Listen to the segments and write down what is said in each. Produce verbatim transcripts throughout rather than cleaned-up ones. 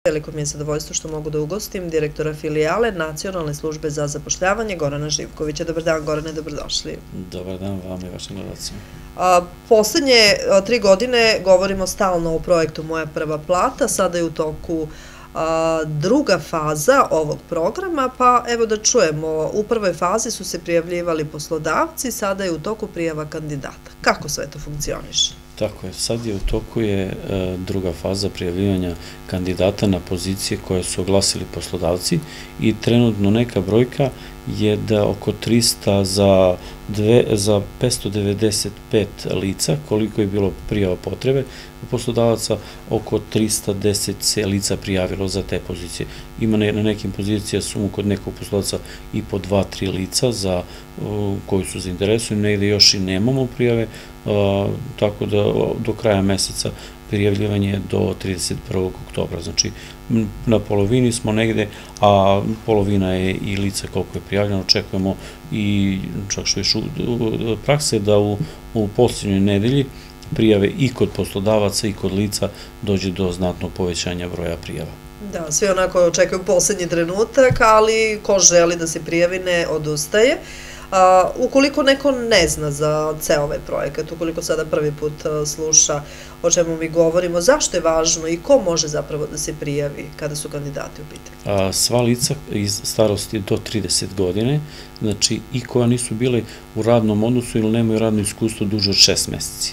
Veliko mi je zadovoljstvo što mogu da ugostim direktora filijale Nacionalne službe za zapošljavanje Gorana Živkovića. Dobar dan, Gorane, dobrodošli. Dobar dan vam i vašim gledalcima. Poslednje tri godine govorimo stalno o projektu Moja prva plata, sada je u toku druga faza ovog programa, pa evo da čujemo, u prvoj fazi su se prijavljivali poslodavci, sada je u toku prijava kandidata. Kako sve to funkcioniše? Tako je, sad je u toku je druga faza prijavljivanja kandidata na pozicije koje su oglasili poslodavci i trenutno neka brojka je da oko trista za petsto devedeset pet lica, koliko je bilo prijava potrebe poslodavaca, oko trista deset se lica prijavilo za te pozicije. Ima na nekim pozicija su kod nekog poslodavca i po dva, tri lica za koji su zainteresovani, negde još i nemamo prijave, tako da do kraja meseca prijavljivanje je do trideset prvog oktobra, znači na polovini smo negde, a polovina je i lica koliko je prijavljeno. Očekujemo i čak što više prakse da u posljednjoj nedelji prijave i kod poslodavaca i kod lica dođe do znatnog povećanja broja prijava. Da, svi onako očekuju poslednji trenutak, ali ko želi da se prijavi ne odustaje. Ukoliko neko ne zna za ceo ovaj projekat, ukoliko sada prvi put sluša o čemu mi govorimo, zašto je važno i ko može zapravo da se prijavi kada su kandidati u pitanju? Sva lica iz starosti do trideset godine, znači i koja nisu bile u radnom odnosu ili nemaju radno iskustvo duže od šest meseci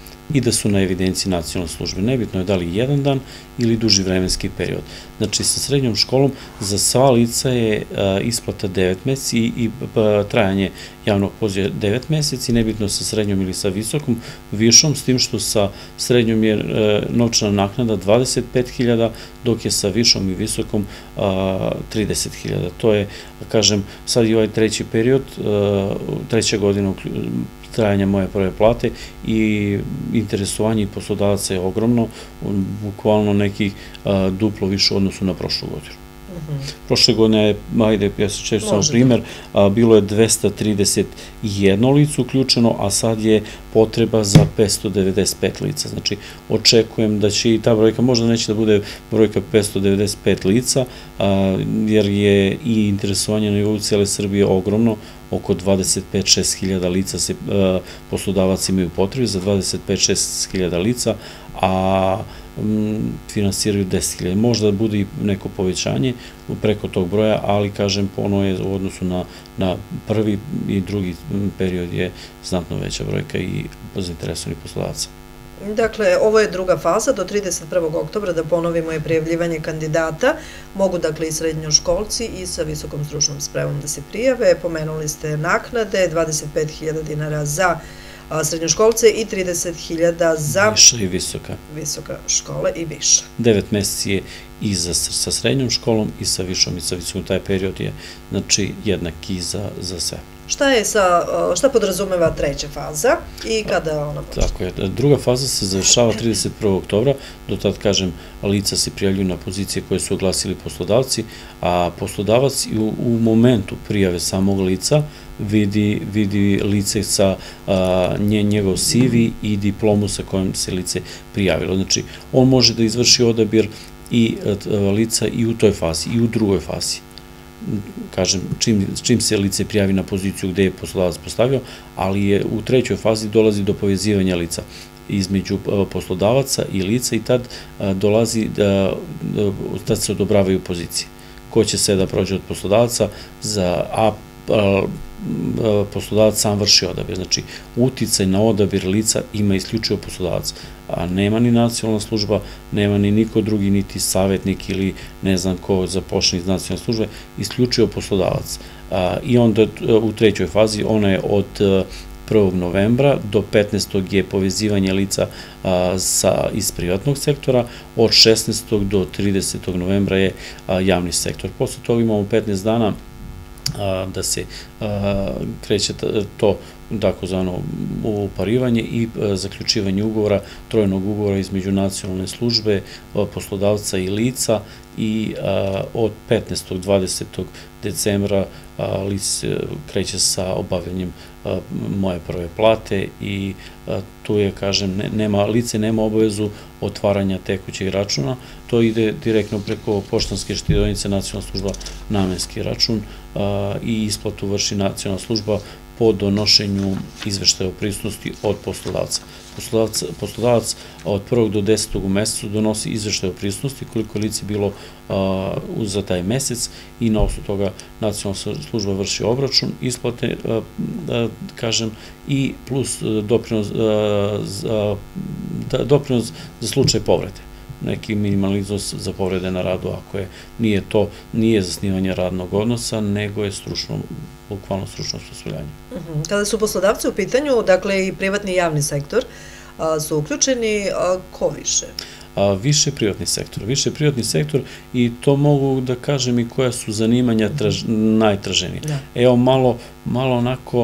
i da su na evidenciji nacionalne službe. Nebitno je da li jedan dan ili duži vremenski period. Znači, sa srednjom školom za sva lica je isplata devet meseci i trajanje javnog poziva devet meseci, nebitno sa srednjom ili sa visokom, višom, s tim što sa srednjom je novčana naknada dvadeset pet hiljada, dok je sa višom i visokom trideset hiljada. To je, kažem, sad i ovaj treći period, treća godina trajanja moje prve plate i interesovanje poslodavaca je ogromno, bukvalno nekih duplo više u odnosu na prošlu godinu. Prošle godine je, ajde, ja se često samo primer, bilo je dvesta trideset jedno lice uključeno, a sad je potreba za petsto devedeset pet lica. Znači, očekujem da će i ta brojka, možda neće da bude brojka petsto devedeset pet lica, jer je i interesovanje na nivou cijele Srbije ogromno, oko dvadeset pet do dvadeset šest hiljada lica se poslodavac imaju potrebi za dvadeset pet do dvadeset šest hiljada lica, a finansiraju deset hiljada. Možda bude i neko povećanje preko tog broja, ali kažem, ponovo je u odnosu na prvi i drugi period je znatno veća brojka i zainteresovanih poslodavaca. Dakle, ovo je druga faza, do trideset prvog oktobra, da ponovimo, je prijavljivanje kandidata. Mogu, dakle, i srednjoškolci i sa visokom stručnom spremom da se prijave. Pomenuli ste naknade, dvadeset pet hiljada dinara za srednjoškolce i trideset hiljada za viša i visoka. Visoka škola i viša. Devet meseci je i sa srednjom školom i sa višom i sa visokom. Taj period je, znači, jednak i za sve. Šta je sa, šta podrazumeva treća faza i kada ona počne? Tako je, druga faza se završava trideset prvog oktobra, do tad, kažem, lica se prijavljuju na pozicije koje su oglasili poslodavci, a poslodavac u momentu prijave samog lica vidi lice sa njegov C V i diplomu sa kojom se lice prijavilo. Znači, on može da izvrši odabir i lica i u toj fazi i u drugoj fazi. Kažem, čim se lice prijavi na poziciju gde je poslodavac postavio, ali je u trećoj fazi dolazi do povezivanja lica između poslodavaca i lica i tad dolazi da se odobravaju pozicije. Ko će sve da prođe od poslodavaca, a poslodavac sam vrši odabir. Znači, uticaj na odabir lica ima isključivo poslodavac, a nema ni nacionalna služba, nema ni niko drugi, niti savjetnik ili ne znam ko zapošljen iz nacionalne službe, isključivo poslodavac. I onda u trećoj fazi, ona je od prvog novembra do petnaestog je povezivanje lica iz privatnog sektora, od šesnaestog do tridesetog novembra je javni sektor. Posle toga imamo petnaest dana da se kreće to takozvano uparivanje i zaključivanje ugovora, trojnog ugovora između nacionalne službe, poslodavca i lica i od petnaestog do dvadesetog decembra lice kreće sa obavljanjem moje prve plate i tu je, kažem, nema, lice nema obavezu otvaranja tekućeg računa, to ide direktno preko poštanske štedionice nacionalna služba namenski račun i isplatu vrši nacionalna služba po donošenju izveštaja o prisutnosti od poslodavca. Poslodavac od prvog do desetog u mesecu donosi izveštaj o prisutnosti koliko je lice bilo za taj mesec i na osnovu toga nacionalna služba vrši obračun, isplate, kažem, i plus doprinos za slučaj povrede. Neki minimalni iznos za povrede na radu, ako je, nije to, nije zasnivanje radnog odnosa, nego je stručno, bukvalno stručno osposobljavanje. Kada su poslodavci u pitanju, dakle i privatni i javni sektor, su uključeni, ko više? Više privatni sektor, više privatni sektor i to mogu da kažem i koja su zanimanja najtraženija. Evo malo, malo onako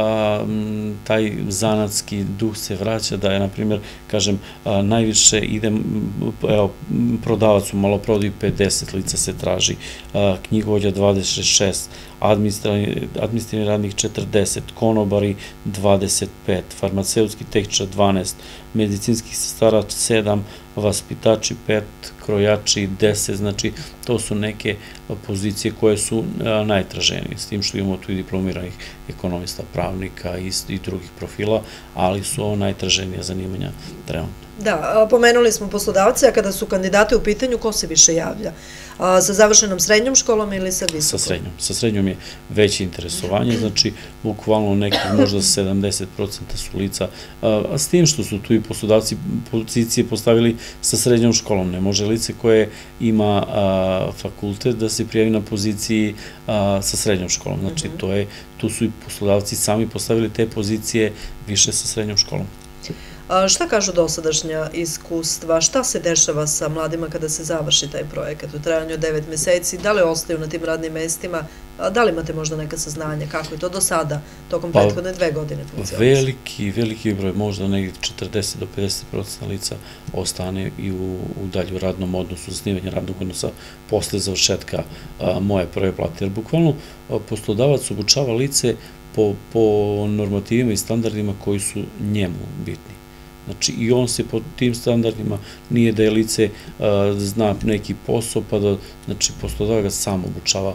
taj zanatski duh se vraća, da je, na primjer, kažem, najviše idem, evo, prodavac u maloprodaji pedeset lica se traži, knjigovođa dvadeset šest, administrativni radnik četrdeset, konobari dvadeset pet, farmaceutski tehničar dvanaest, medicinskih sestara sedam, vaspitači pet, krojači deset, znači to su neke pozicije koje su najtraženije, s tim što imamo tu i diplomiranih ekonomista, pravnika i drugih profila, ali su ovo najtraženija zanimanja trenutno. Da, pomenuli smo poslodavce, a kada su kandidati u pitanju, ko se više javlja? Sa završenom srednjom školom ili sa visokom? Sa srednjom. Sa srednjom je veće interesovanje, znači bukvalno nekih možda sedamdeset procenta su lica, a s tim što su tu i poslodavci pozicije postavili sa srednjom školom. Ne može lice koje ima fakultet da se prijavi na poziciji sa srednjom školom. Znači to je, tu su i poslodavci sami postavili te pozicije više sa srednjom školom. Šta kažu dosadašnja iskustva? Šta se dešava sa mladima kada se završi taj projekat u trajanju od devet meseci? Da li ostaju na tim radnim mestima? Da li imate možda neka saznanja? Kako je to do sada, tokom prethodne dve godine funkcioniše? Veliki, veliki broj, možda negdje četrdeset do pedeset procenta lica ostane i u dalju radnom odnosu, zasnivanje radnog odnosa posle završetka moje prve plate. Jer bukvalno poslodavac obučava lice po normativima i standardima koji su njemu bitni. Znači, i on se po tim standardima, nije da je lice zna neki posao, pa da, znači, poslodavac ga sam obučava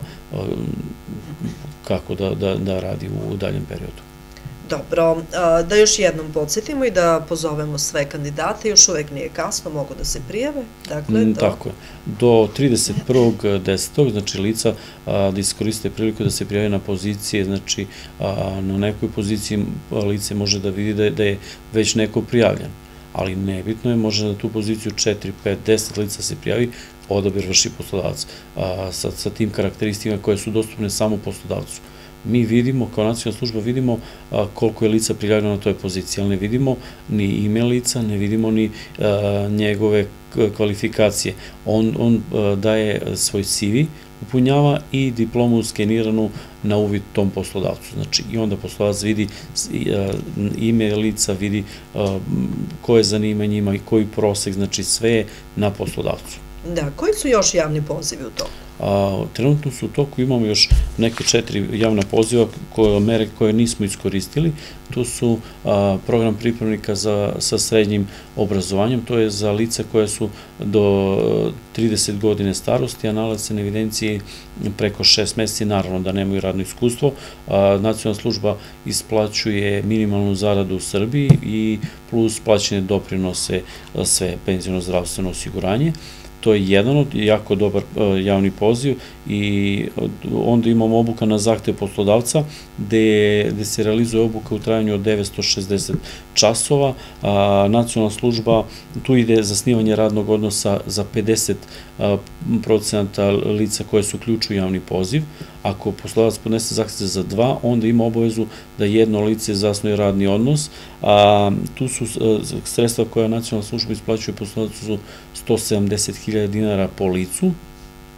kako da radi u daljem periodu. Dobro, da još jednom podsjetimo i da pozovemo sve kandidate, još uvek nije kasno, mogu da se prijave. Tako je. Do trideset prvog desetog znači lica da iskoriste priliku da se prijave na pozicije, znači na nekoj poziciji lice može da vidi da je već neko prijavljen, ali nebitno je, može na tu poziciju četiri, pet, deset lica se prijavi, odabir vrši poslodavac sa tim karakteristikama koje su dostupne samo poslodavcu. Mi vidimo, kao nacionalna služba, vidimo koliko je lica prijavljeno na toj poziciji, ali ne vidimo ni ime lica, ne vidimo ni njegove kvalifikacije. On daje svoj C V, upunjava i diplomu skeniranu na uvid tom poslodavcu. Znači, i onda poslodavac vidi ime lica, vidi koje zanimanje ima i koji prosek, znači sve je na poslodavcu. Da, koji su još javni pozivi u toku? Trenutno su u toku, imamo još neke četiri javna poziva, mere koje nismo iskoristili. To su program pripravnika sa srednjim obrazovanjem, to je za lica koje su do trideset godine starosti, a nalaze se na evidenciji preko šest meseci, naravno da nemaju radno iskustvo. Nacionalna služba isplaćuje minimalnu zaradu u Srbiji i plus plaćene doprinose sve penzijno zdravstveno osiguranje. To je jedan od jako dobar javni poziv i onda imamo obuka na zahtev poslodavca gde se realizuje obuka u trajanju od devetsto šezdeset časova. Nacionalna služba, tu ide zasnivanje radnog odnosa za pedeset procenta lica koje se uključuju u javni poziv. Ako poslodavac podnese zahtev za dva, onda ima obavezu da jedno lice zasnuje radni odnos. Tu su sredstva koja nacionalna služba isplaćuje poslodavcu su sto sedamdeset hiljada dinara po licu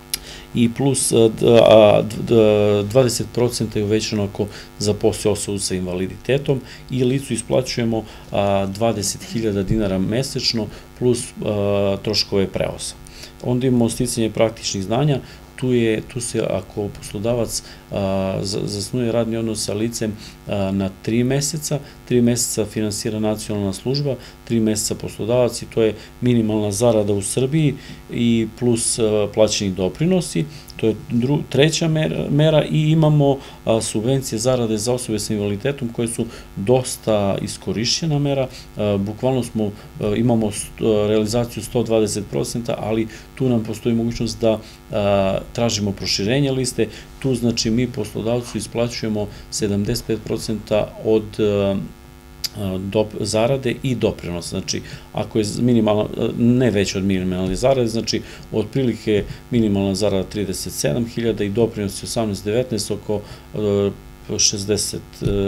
i plus dvadeset posto je uvećano ako zaposli osobu sa invaliditetom i licu isplaćujemo dvadeset hiljada dinara mesečno plus troškove prevoza. Onda imamo sticanje praktičnih znanja. Tu se, ako poslodavac zasnuje radni odnos sa licem na tri meseca, tri meseca finansira nacionalna služba, tri meseca poslodavac i to je minimalna zarada u Srbiji i plus plaćeni doprinosi. To je treća mera i imamo subvencije zarade za osobe sa invaliditetom koje su dosta iskorišćena mera. Bukvalno smo, imamo realizaciju sto dvadeset posto, ali tu nam postoji mogućnost da tražimo proširenje liste. Tu znači mi poslodavcu isplaćujemo sedamdeset pet posto od zarade i doprinosa. Znači, ako je minimalna, ne veća od minimalne zarade, znači, otprilike minimalna zarada trideset sedam hiljada i doprinos je osamnaest devetnaest, oko šezdeset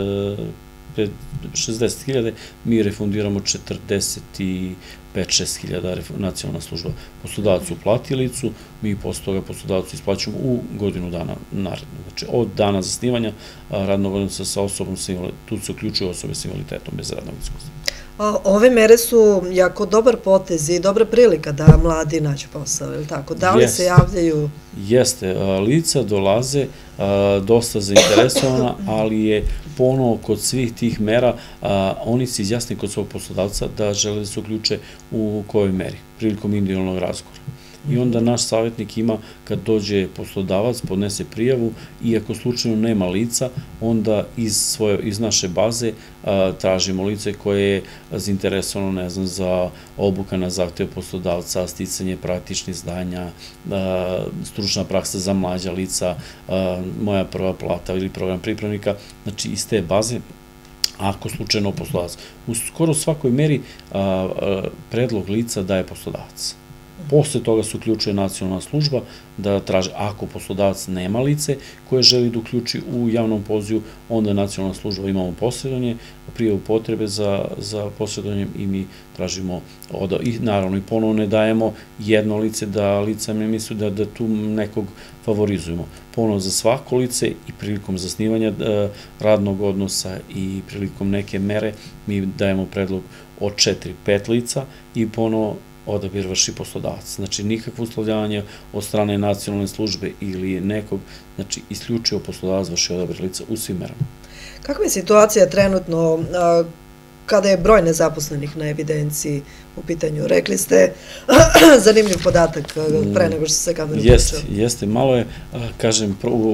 hiljada, mi refundiramo četrdeset pet šest hiljada nacionalna služba. Poslodavac uplati licu, mi posle toga poslodavcu isplaćujemo u godinu dana naredno. Znači, od dana zasnivanja radnog odnosa sa osobom sa invaliditetom, tu se uključuju osobe sa invaliditetom bez radnog iskustva. Ove mere su jako dobar potez i dobra prilika da mladi nađu posao, ili tako? Da li se javljaju? Jeste, lica dolaze dosta zainteresovana, ali je ponovo kod svih tih mera, oni se izjasne kod svog poslodavca da žele da se uključe u kojoj meri, prilikom individualnog razgovora. I onda naš savjetnik ima, kad dođe poslodavac, podnese prijavu i ako slučajno nema lica, onda iz naše baze tražimo lice koje je zainteresovano, ne znam, za obuka na zahtev poslodavca, sticanje praktičnih znanja, stručna praksa za mlađa lica, moja prva plata ili program pripravnika, znači iz te baze, ako slučajno poslodavac. U skoro svakoj meri predlog lica daje poslodavac. Posle toga se uključuje nacionalna služba da traže, ako poslodavac nema lice koje želi da uključi u javnom pozivu, onda nacionalna služba imamo posredovanje, prijavu potrebe za posredovanjem i mi tražimo, i naravno i ponovno ne dajemo jedno lice da lica ne misli da tu nekog favorizujemo. Ponovno za svako lice i prilikom zasnivanja radnog odnosa i prilikom neke mere mi dajemo predlog od četiri pet lica i ponovno odabir vrši poslodavac. Znači, nikakvo uslovljavanje od strane nacionalne službe ili nekog, znači, isključivo poslodavac vrši odabir lica u svim merama. Kakva je situacija trenutno kada je broj nezaposlenih na evidenciji u pitanju? Rekli ste zanimljiv podatak pre nego što se kameru počeo. Jeste, jeste. Malo je, kažem,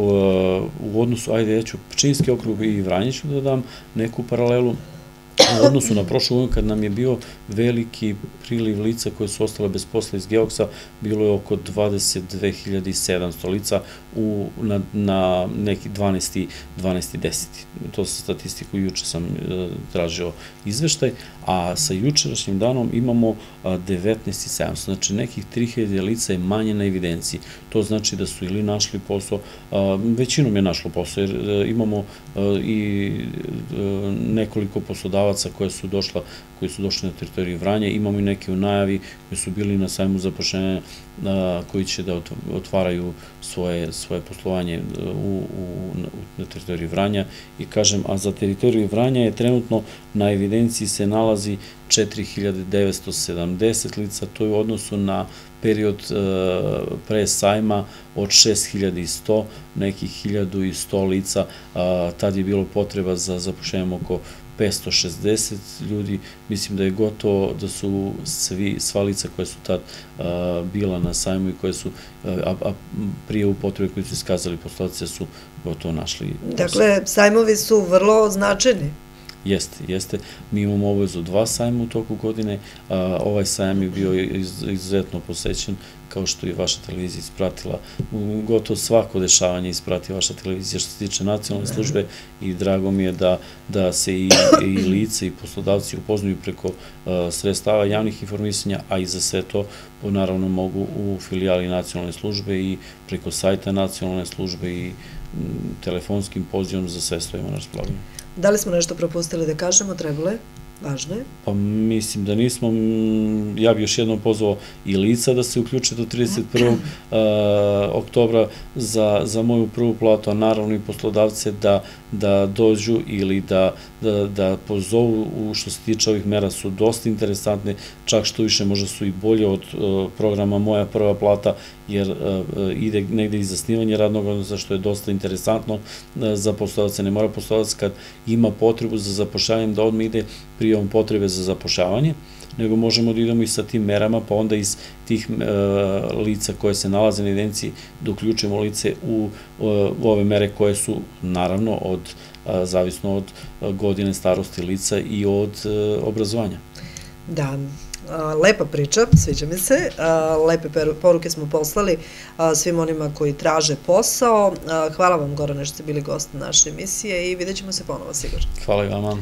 u odnosu, ajde, ja ću Pčinjski okrug i Vranjiću da dam neku paralelu. U odnosu na prošlu godinu, kad nam je bio veliki priliv lica koje su ostale bez posla iz Geoksa, bilo je oko dvadeset dve hiljade sedamsto lica na neki dvanaesti deseti. To sa statistiku juče sam tražio izveštaj, a sa jučerašnjim danom imamo devetnaest hiljada sedamsto. Znači, nekih tri hiljade lica je manje na evidenciji. To znači da su ili našli posao, većinom je našlo posao, jer imamo i nekoliko poslodavaca koje su došla, koji su došli na teritoriju Vranja, imamo i neke u najavi koji su bili na sajmu zapošljenja koji će da otvaraju svoje poslovanje na teritoriju Vranja i kažem, a za teritoriju Vranja je trenutno na evidenciji se nalazi četiri hiljade devetsto sedamdeset lica, to je u odnosu na period pre sajma od šest hiljada sto, nekih hiljadu sto lica, tad je bilo potreba za zapošljenjem oko petsto šezdeset ljudi, mislim da je gotovo da su sva lica koja su tad bila na sajmu i koje su, a prije u potrebe koji su iskazali poslodavci su gotovo našli. Dakle, sajmovi su vrlo značajni. Jeste, jeste. Mi imamo obavezu dva sajma u toku godine. Ovaj sajam je bio izuzetno posećen, kao što i vaša televizija ispratila. Gotovo svako dešavanje isprati vaša televizija što se tiče nacionalne službe i drago mi je da se i lice i poslodavci upoznaju preko sredstava javnih informisanja, a i za sve to naravno mogu u filijali nacionalne službe i preko sajta nacionalne službe i telefonskim pozivom za sve stojimo na raspolaganju. Da li smo nešto propustili da kažemo, trebalo je? Važno je? Pa mislim da nismo, ja bi još jednom pozvao i lica da se uključe do trideset prvog oktobra za, za moju prvu platu, a naravno i poslodavce da, da dođu ili da, da, da pozovu, u što se tiče ovih mera su dosta interesantne, čak što više možda su i bolje od programa Moja prva plata, jer ide negde i zasnivanje radnog odnosa, što je dosta interesantno za poslodavce. Ne mora poslodavac kad ima potrebu za zapošljavanjem da odmah ide prijavom potrebe za zapošljavanje, nego možemo da idemo i sa tim merama, pa onda iz tih lica koje se nalaze na evidenciji da uključimo lice u ove mere koje su naravno od, zavisno od godine starosti lica i od obrazovanja. Da, lepa priča, sviđa mi se, lepe poruke smo poslali svim onima koji traže posao. Hvala vam, Gorane, što ste bili gost naše emisije i vidjet ćemo se ponovo sigurno. Hvala i vama.